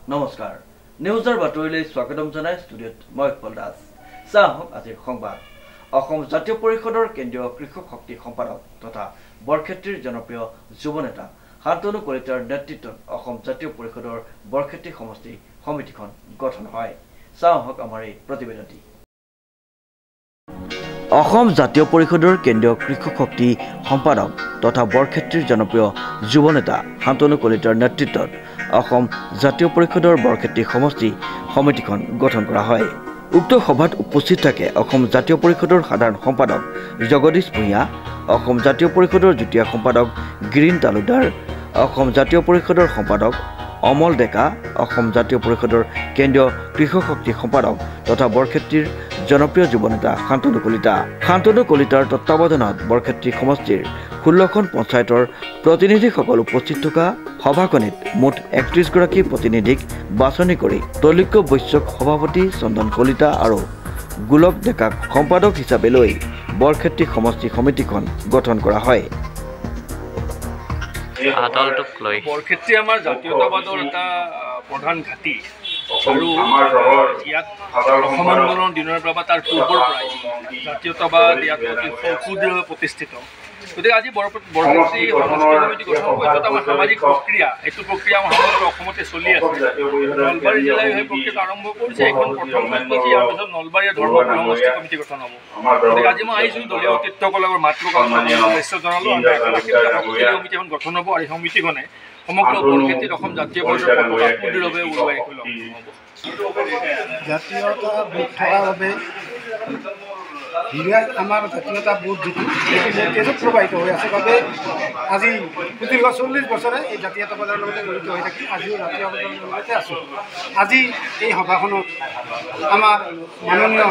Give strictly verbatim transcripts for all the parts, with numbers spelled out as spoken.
নমস্কাৰ নিউজৰ বাতৰিলৈ স্বাগতম জনাই ষ্টুডিঅ'ত মই উৎপল দাস চাহক আজিৰ সংবাদ অসম জাতীয় পৰিষদৰ কেন্দ্ৰীয় কৃষক শক্তি সম্পাদক তথা বৰক্ষেত্ৰীৰ জনপ্ৰিয় যুৱ নেতা শান্তনু কলিতাৰ নেতৃত্বত অসম জাতীয় পৰিষদৰ বৰক্ষেত্ৰী সমষ্টি সমিতিখন গঠন হয় চাহক আমাৰ এই প্ৰতিবেদনটি অসম জাতীয় পৰিষদৰ কেন্দ্ৰীয় কৃষক শক্তি সম্পাদক তথা বৰক্ষেত্ৰীৰ জনপ্ৰিয় যুৱ নেতা শান্তনু কলিতাৰ নেতৃত্বত অসম জাতীয় পৰিষদৰ বৰক্ষেত্ৰী সমষ্টি সমিতিখন গঠন কৰা হয় উক্ত সভাত উপস্থিত থাকে অসম জাতীয় পৰিষদৰ সাধাৰণ সম্পাদক জগদীশ ভূঞা অসম জাতীয় পৰিষদৰ যুটীয়া সম্পাদক গিৰীন তালুকদাৰ অসম জাতীয় পৰিষদৰ সম্পাদক অমল ডেকা অসম জাতীয় পৰিষদৰ কেন্দ্ৰীয় কৃষক শক্তি সম্পাদক তথা বৰক্ষেত্ৰীৰ জনপ্ৰিয় যুৱ নেতা শান্তনু কলিতা শান্তনু কলিতাৰ তত্ত্বাৱধানত বৰক্ষেত্ৰী সমষ্টিৰ ষোল্লখন পঞ্চায়তৰ প্ৰতিনিধিসকল উপস্থিত থকা সভাখনিত মুঠ একত্ৰিশ গৰাকী প্ৰতিনিধিক বাছনি কৰি তৈলক্য বৈশ্যক সভাপতি চন্দন কলিতা আৰু গোলক ডেকাক সম্পাদক হিচাপে লৈ বৰক্ষেত্ৰী সমষ্টি সমিতিখন গঠন কৰা হয় বৰক্ষেত্ৰী আমাৰ জাতীয়তাবাদৰ এটা প্ৰধান ঘাটি আৰু ইয়াত অসম আন্দোলনৰ দিনৰ পৰা তাৰ পূৰ্বৰ পৰাই জাতীয়তাবাদ ইয়াত সুদৃঢ়ভাৱে প্ৰতিষ্ঠিত গতিকে আজি বৰক্ষেত্ৰী সমষ্টি সমিতি গঠন কৰাটো আমাৰ সামাজিক প্ৰক্ৰিয়া এইটো প্ৰক্ৰিয়া আমাৰ সমগ্ৰ অসমতে চলি আছে নলবাৰী জিলাই সেই প্ৰক্ৰিয়াটো আৰম্ভ কৰিছে এখন প্ৰথম কাৰ্যসূচী ইয়াৰ পিছত নলবাৰীয়া ধৰ্ম সমষ্টি সমিতি গঠন হ'ব গতিকে আজি মই আহিছোঁ দলীয় অতিথ্যসকলৰ মাতৃকাল শুভেচ্ছা জনালোঁ আৰু শক্তিশালী সমিতি এখন গঠন হ'ব আৰু এই সমিতিখনে সমগ্ৰ বৰক্ষেত্ৰীত অসম জাতীয় পৰিষদৰ পতাকা সুদৃঢ়ভাৱে উৰুৱাই হ'ব জাতীয়তাবোধ থকাৰ বাবে হিৰাত আমাৰ জাতীয়তাবোধ যিটো তেজত প্ৰবাহিত হৈ আছে বাবে আজি সুদীৰ্ঘ চল্লিছ বছৰে এই জাতীয়তাবাদৰ লগতে জড়িত হৈ থাকি আজিও জাতীয়তাবাদৰ লগতে আছোঁ আজি এই সভাখনত আমাৰ মাননীয়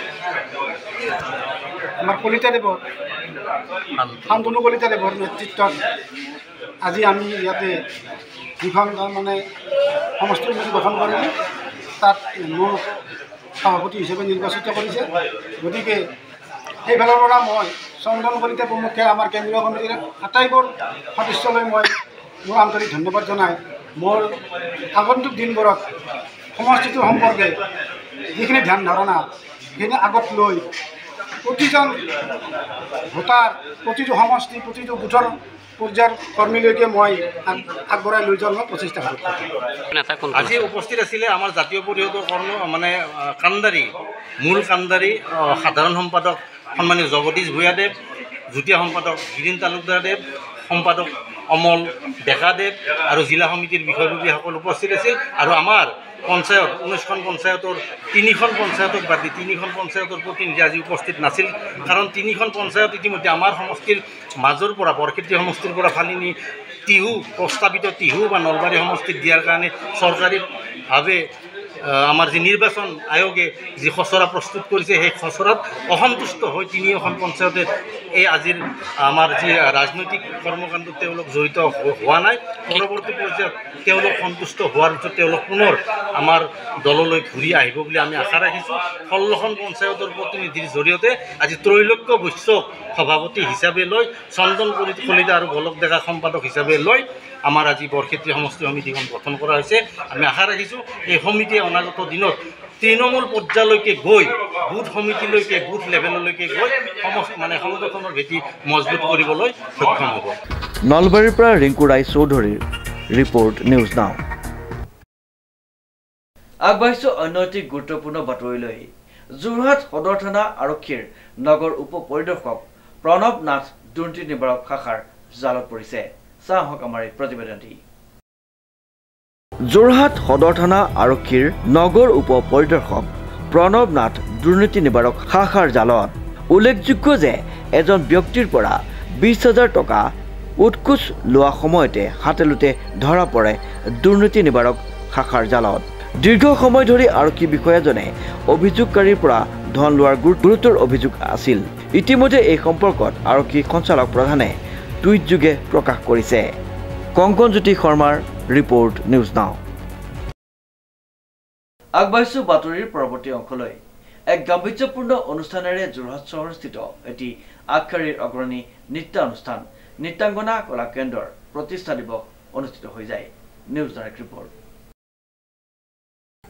আমাৰ কলিতাদেৱৰ শান্তনু কলিতাদেৱৰ নেতৃত্বত আজি আমি ইয়াতে যিখন মানে সমষ্টি সমিতি গঠন কৰিলোঁ তাত মোৰ সভাপতি হিচাপে নিৰ্বাচিত কৰিছে গতিকে সেইফালৰ পৰা মই চন্দন কলিতা প্ৰমুখ্যে আমাৰ কেন্দ্ৰীয় কমিটিৰ আটাইবোৰ সদস্যলৈ মই মোৰ আন্তৰিক ধন্যবাদ জনাই মোৰ আগন্তুক দিনবোৰত সমষ্টিটোৰ সম্পৰ্কে যিখিনি ধ্যান ধাৰণা সেইখিনি আগত লৈ প্ৰতিজন ভোটাৰ প্ৰতিটো সমষ্টি প্ৰতিটো বুথৰ পৰ্যায়ৰ কৰ্মীলৈকে মই আগবঢ়াই লৈ যোৱাৰ মই প্ৰচেষ্টা কৰোঁ আজি উপস্থিত আছিলে আমাৰ জাতীয় পৰিষদৰ কৰ্ম মানে কাণ্ডাৰী মূল কাণ্ডাৰী সাধাৰণ সম্পাদক সন্মানীয় জগদীশ ভূঞাদেৱ যুটীয়া সম্পাদক গিৰীন তালুকদাৰদেৱ সম্পাদক অমল ডেকাদেৱ আৰু জিলা সমিতিৰ বিষয়ববীয়াসকল উপস্থিত আছিল আৰু আমাৰ পঞ্চায়ত ঊনৈছখন পঞ্চায়তৰ তিনিখন পঞ্চায়তক বাদ দি তিনিখন পঞ্চায়তৰ প্ৰতিনিধি আজি উপস্থিত নাছিল কাৰণ তিনিখন পঞ্চায়ত ইতিমধ্যে আমাৰ সমষ্টিৰ মাজৰ পৰা বৰক্ষেত্ৰী সমষ্টিৰ পৰা ফালি নি টিহু প্ৰস্তাৱিত টিহু বা নলবাৰী সমষ্টিত দিয়াৰ কাৰণে চৰকাৰীভাৱে আমাৰ যি নিৰ্বাচন আয়োগে যি খচৰা প্ৰস্তুত কৰিছে সেই খচৰাত অসন্তুষ্ট হৈ তিনিওখন পঞ্চায়তে এই আজিৰ আমাৰ যি ৰাজনৈতিক কৰ্মকাণ্ডত তেওঁলোক জড়িত হোৱা নাই পৰৱৰ্তী পৰ্যায়ত তেওঁলোক সন্তুষ্ট হোৱাৰ পিছত তেওঁলোক পুনৰ আমাৰ দললৈ ঘূৰি আহিব বুলি আমি আশা ৰাখিছোঁ ষোল্লখন পঞ্চায়তৰ প্ৰতিনিধিৰ জৰিয়তে আজি ত্ৰৈলোক্য বৈশ্যক সভাপতি হিচাপে লৈ চন্দন কলিতা আৰু গোলক ডেকা সম্পাদক হিচাপে লৈ আমাৰ আজি বৰক্ষেত্ৰী সমষ্টি সমিতিখন গঠন কৰা হৈছে আমি আশা ৰাখিছোঁ এই সমিতিয়ে অনাগত দিনত তৃণমূল পৰ্যায়লৈকে গৈ বুথ সমিতিলৈকে বুথ লেভেললৈকে গৈ সমষ্টি মানে সংগঠনৰ ভেটি মজবুত কৰিবলৈ সক্ষম হ'ব নলবাৰীৰ পৰা ৰিংকু ৰায় চৌধুৰীৰ ৰিপৰ্ট নিউজ নাও আগবাঢ়িছোঁ অন্য এটি গুৰুত্বপূৰ্ণ বাতৰিলৈ যোৰহাট সদৰ থানা আৰক্ষীৰ নগৰ উপ পৰিদৰ্শক প্ৰণৱ নাথ দুৰ্নীতি নিবাৰক শাখাৰ জালত পৰিছে চাহক আমাৰ এই প্ৰতিবেদনটি যোৰহাট সদৰ থানা আৰক্ষীৰ নগৰ উপ পৰিদৰ্শক প্ৰণৱ নাথ দুৰ্নীতি নিবাৰক শাখাৰ জালত উল্লেখযোগ্য যে এজন ব্যক্তিৰ পৰা বিশ হাজাৰ টকা উৎকোচ লোৱা সময়তে হাতেলোতে ধৰা পৰে দুৰ্নীতি নিবাৰক শাখাৰ জালত দীৰ্ঘ সময় ধৰি আৰক্ষী বিষয়াজনে অভিযোগকাৰীৰ পৰা ধন লোৱাৰ গুৰুতৰ অভিযোগ আছিল ইতিমধ্যে এই সম্পৰ্কত আৰক্ষী সঞ্চালক প্ৰধানে টুইট যোগে প্ৰকাশ কৰিছে কংকনজ্যোতি শৰ্মাৰ ৰিপৰ্ট নিউজ নাও আগবাঢ়িছোঁ বাতৰিৰ পৰৱৰ্তী অংশলৈ এক গাম্ভীৰ্যপূৰ্ণ অনুষ্ঠানেৰে যোৰহাট চহৰস্থিত এটি আগশাৰীৰ অগ্ৰণী নৃত্যানুষ্ঠান নৃত্যাংগনা কলা কেন্দ্ৰৰ প্ৰতিষ্ঠা দিৱস অনুষ্ঠিত হৈ যায় নিউজ ডাইৰেক্ট ৰিপৰ্ট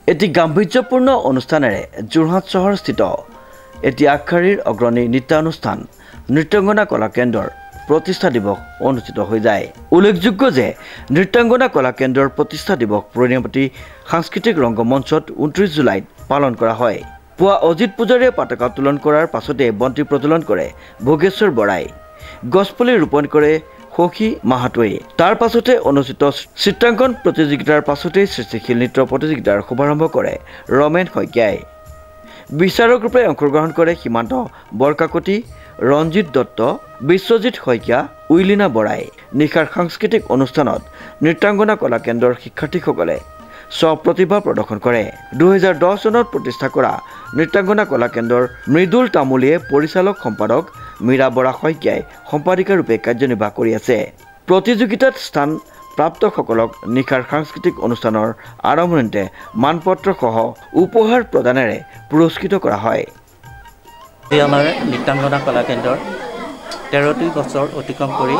এটি গাম্ভীৰ্যপূৰ্ণ অনুষ্ঠানেৰে যোৰহাট চহৰস্থিত এটি আগশাৰীৰ অগ্ৰণী নৃত্যানুষ্ঠান নৃত্যাংগনা কলা কেন্দ্ৰৰ প্ৰতিষ্ঠা দিৱস অনুষ্ঠিত হৈ যায়। উল্লেখযোগ্য যে নৃত্যাংগনা কলা কেন্দ্ৰৰ প্ৰতিষ্ঠা দিৱস পৰিণামতি সাংস্কৃতিক ৰংগমঞ্চত ঊনত্ৰিছ জুলাইত পালন কৰা হয়। পুৱা অজিত পূজাৰীয়ে পতাকা উত্তোলন কৰাৰ পাছতে বন্তি প্ৰজ্বলন কৰে ভোগেশ্বৰ বৰাই, গছপুলি ৰোপণ কৰে সখী মাহাতোৱে। তাৰ পাছতে অনুষ্ঠিত চিত্ৰাংকন প্ৰতিযোগিতাৰ পাছতেই সৃষ্টিশীল নৃত্য প্ৰতিযোগিতাৰ শুভাৰম্ভ কৰে ৰমেন শইকীয়াই। বিচাৰক ৰূপে অংশগ্ৰহণ কৰে সীমান্ত বৰকাকতি, ৰঞ্জিত দত্ত, বিশ্বজিৎ শইকীয়া, উইলিনা বৰাই। নিশাৰ সাংস্কৃতিক অনুষ্ঠানত নৃত্যাংগনা কলা কেন্দ্ৰৰ শিক্ষাৰ্থীসকলে স্বপ্ৰতিভা প্ৰদৰ্শন কৰে। দুহেজাৰ দহ চনত প্ৰতিষ্ঠা কৰা নৃত্যাংগনা কলা কেন্দ্ৰৰ মৃদুল তামুলীয়ে পৰিচালক সম্পাদক, মীৰা বৰা শইকীয়াই সম্পাদিকা ৰূপে কাৰ্যনিৰ্বাহ কৰি আছে। প্ৰতিযোগিতাত স্থান প্ৰাপ্তসকলক নিশাৰ সাংস্কৃতিক অনুষ্ঠানৰ আৰম্ভণিতে মানপত্ৰ সহ উপহাৰ প্ৰদানেৰে পুৰস্কৃত কৰা হয়। আমাৰ নৃত্যাংগনা কলা কেন্দ্ৰৰ তেৰটি বছৰ অতিক্ৰম কৰি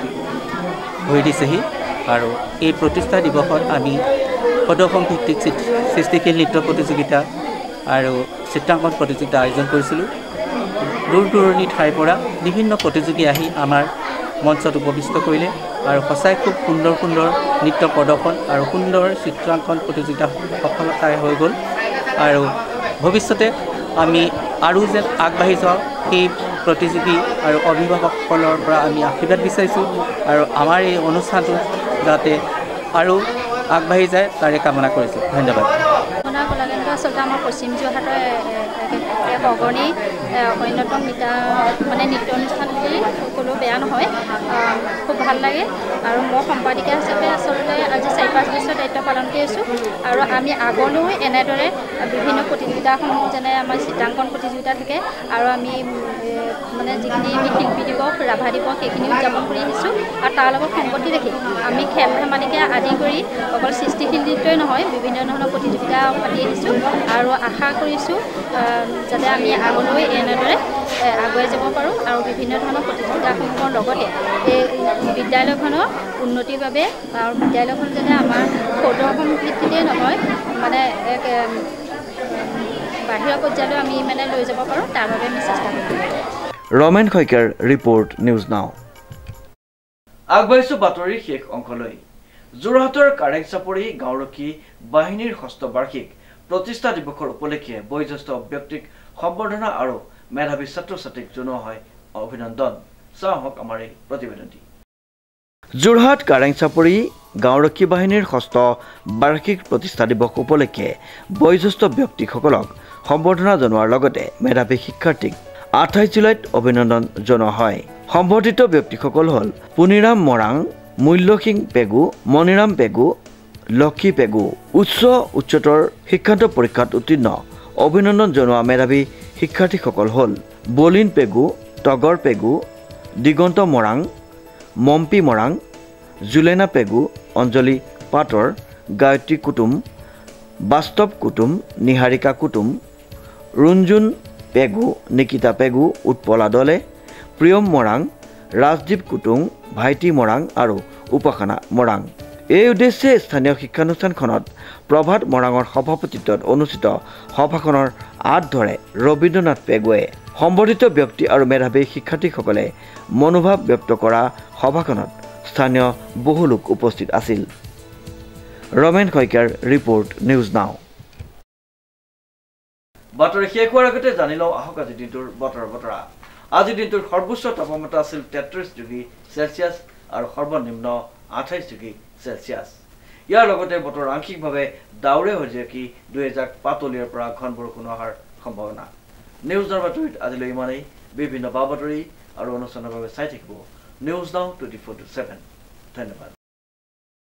হৈ দিছেহি আৰু এই প্ৰতিষ্ঠা দিৱসত আমি প্ৰদৰ্শন ভিত্তিক সৃষ্টিশীল নৃত্য প্ৰতিযোগিতা আৰু চিত্ৰাংকন প্ৰতিযোগিতা আয়োজন কৰিছিলোঁ। দূৰ দূৰণি ঠাইৰ পৰা বিভিন্ন প্ৰতিযোগী আহি আমাৰ মঞ্চত উপবিষ্ট কৰিলে আৰু সঁচাই খুব সুন্দৰ সুন্দৰ নৃত্য প্ৰদৰ্শন আৰু সুন্দৰ চিত্ৰাংকন প্ৰতিযোগিতা সফলতাৰে হৈ গ'ল আৰু ভৱিষ্যতে আমি আৰু যেন আগবাঢ়ি যাওঁ সেই প্ৰতিযোগী আৰু অভিভাৱকসকলৰ পৰা আমি আশীৰ্বাদ বিচাৰিছোঁ আৰু আমাৰ এই অনুষ্ঠানটো যাতে আৰু আগবাঢ়ি যায় তাৰে কামনা কৰিছোঁ। ধন্যবাদ। নৃত্যাংগনা কলা কেন্দ্ৰ আচলতে আমাৰ পশ্চিম যোৰহাটৰ এক অগ্ৰণী অন্যতম নৃত্য মানে নৃত্য অনুষ্ঠান বুলি ক'লেও বেয়া নহয়। খুব ভাল লাগে আৰু মই সম্পাদিকা হিচাপে আচলতে আজি চাৰি পাঁচ বছৰ দায়িত্ব পালন কৰি আছোঁ আৰু আমি আগলৈও এনেদৰে বিভিন্ন প্ৰতিযোগিতাসমূহ যেনে আমাৰ চিত্ৰাংকন প্ৰতিযোগিতা থাকে আৰু আমি মানে যিখিনি আমি শিল্পী দিৱস, ৰাভা দিৱস সেইখিনি উদযাপন কৰি আহিছোঁ আৰু তাৰ লগত সংগতি ৰাখি আমি খেল ধেমালিকে আদি কৰি অকল সৃষ্টিশীল নৃত্যই নহয় বিভিন্ন ধৰণৰ প্ৰতিযোগিতা পাতি আহিছোঁ আৰু আশা কৰিছোঁ যাতে আমি আগলৈ এনেদৰে আগুৱাই যাব পাৰোঁ আৰু বিভিন্ন ধৰণৰ প্ৰতিযোগিতাসমূহৰ লগতে এই বিদ্যালয়খনৰ উন্নতিৰ বাবে আৰু বিদ্যালয়খন যাতে আমাৰ প্ৰদৰ্শন ভিত্তিতেই নহয় মানে এক বাহিৰৰ পৰ্যায়লৈ আমি মানে লৈ যাব পাৰোঁ তাৰ বাবে আমি চেষ্টা কৰিম। ৰমেন শইকীয়াৰ ৰিপৰ্ট, নিউজ নাও। আগবাঢ়িছোঁ বাতৰিৰ শেষ অংশলৈ। যোৰহাটৰ কাৰেং চাপৰি গাঁওৰক্ষী বাহিনীৰ ষষ্ঠ বাৰ্ষিক প্ৰতিষ্ঠা দিৱসৰ উপলক্ষে বয়োজ্যেষ্ঠ ব্যক্তিক সম্বৰ্ধনা আৰু মেধাৱী ছাত্ৰ ছাত্ৰীক জনোৱা হয় অভিনন্দন। চাওক আমাৰ এই প্ৰতিবেদনটি। যোৰহাট কাৰেং চাপৰি গাঁওৰক্ষী বাহিনীৰ ষষ্ঠ বাৰ্ষিক প্ৰতিষ্ঠা দিৱস উপলক্ষে বয়োজ্যেষ্ঠ ব্যক্তিসকলক সম্বৰ্ধনা জনোৱাৰ লগতে মেধাৱী শিক্ষাৰ্থীক আঠাইছ জুলাইত অভিনন্দন জনোৱা হয়। সম্বৰ্ধিত ব্যক্তিসকল হ'ল পুনিৰাম মৰাং, মূল্য সিং পেগু, মণিৰাম পেগু, লক্ষী পেগু। উচ্চ উচ্চতৰ শিক্ষান্ত পৰীক্ষাত উত্তীৰ্ণ অভিনন্দন জনোৱা মেধাৱী শিক্ষাৰ্থীসকল হ'ল বলিন পেগু, তগৰ পেগু, দিগন্ত মৰাং, মম্পী মৰাং, জুলেনা পেগু, অঞ্জলি পাটৰ, গায়ত্ৰী কুটুম, বাস্তৱ কুটুম, নিহাৰিকা কুটুম, ৰুণজুন পেগু, নিকিতা পেগু, উৎপলা দলে, প্ৰিয়ম মৰাং, ৰাজদীপ কুটুম, ভাইটি মৰাং আৰু উপাসনা মৰাং। এই উদ্দেশ্যে স্থানীয় শিক্ষানুষ্ঠানখনত প্ৰভাত মৰাঙৰ সভাপতিত্বত অনুষ্ঠিত সভাখনৰ আঁত ধৰে ৰবীন্দ্ৰনাথ পেগুৱে। সম্বৰ্ধিত ব্যক্তি আৰু মেধাৱী শিক্ষাৰ্থীসকলে মনোভাৱ ব্যক্ত কৰা সভাখনত স্থানীয় বহু লোক উপস্থিত আছিল। ৰমেন শইকীয়াৰ ৰিপৰ্ট, নিউজ নাও। বাতৰি শেষ হোৱাৰ আগতে জানি লওঁ আহক আজিৰ দিনটোৰ বতৰৰ বতৰা। আজিৰ দিনটোৰ সৰ্বোচ্চ তাপমাত্ৰা আছিল তেত্ৰিছ ডিগ্ৰী চেলচিয়াছ আৰু সৰ্বনিম্ন আঠাইছ ডিগ্ৰী চেলচিয়াছ। ইয়াৰ লগতে বতৰ আংশিকভাৱে ডাৱৰে হৈ থাকি দুই এজাক পাতলীয়াৰ পৰা ঘন বৰষুণ অহাৰ সম্ভাৱনা। নিউজৰ বাতৰিত আজিলৈ ইমানেই। বিভিন্ন বা বাতৰি আৰু অনুষ্ঠানৰ বাবে চাই থাকিব news now twenty four two seven. ধন্যবাদ।